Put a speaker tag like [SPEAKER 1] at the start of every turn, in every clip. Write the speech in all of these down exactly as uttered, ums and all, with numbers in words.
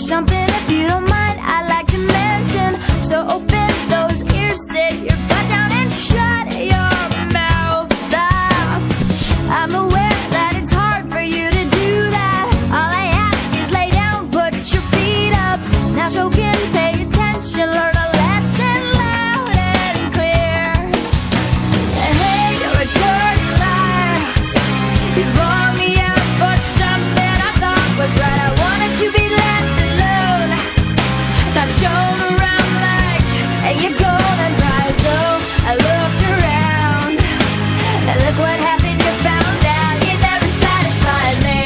[SPEAKER 1] There's something, if you don't mind, I'd like to mention. So open those ears, sit your butt down and shut your mouth up. I'm aware that it's hard for you to do that. All I ask is lay down, put your feet up. Now so can pay attention, learn a lesson loud and clear. Hey, you're a dirty liar. You brought me out for something I thought was right. I wanted to be left alone, not shown around like your golden prize. Oh, I looked around, and look what happened, you found out you never satisfied me.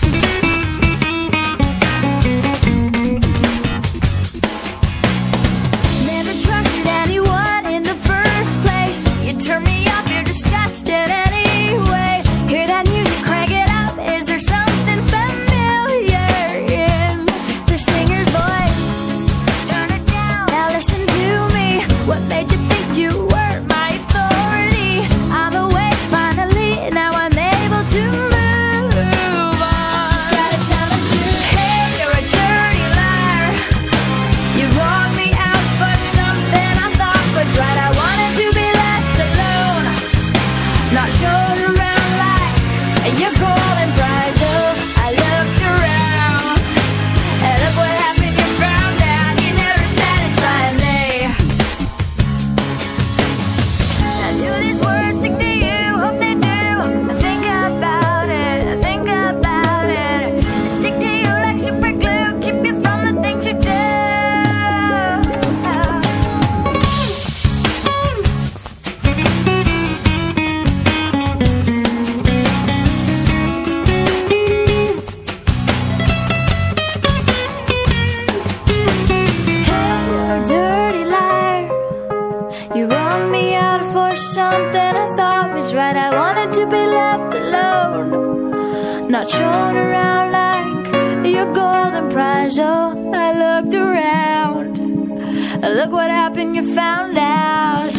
[SPEAKER 1] Never trusted anyone in the first place. You turn me off, you're disgusting anyway. Hear that music, crank it up. Is there something familiar in the singer's voice? Turn it down, now listen to me. What made you think you were my authority? I'm awake finally, now I'm able to move on. Just gotta tell the truth. Hey, you're a dirty liar. You brought me out for something I thought was right. I wanted to be left alone, not shown around like your golden prize. Oh, I looked around, and look what happened, you found out you never satisfied me. Now do these words stick to you? Hope they do. Think about it, think about it. Stick to you like super glue, keep you from the things you do. Hey, you're a dirty liar. You wrung me out for something I thought was right. I wanted to be left alone, not shown around like your golden prize. Oh, I looked around, look what happened, you found out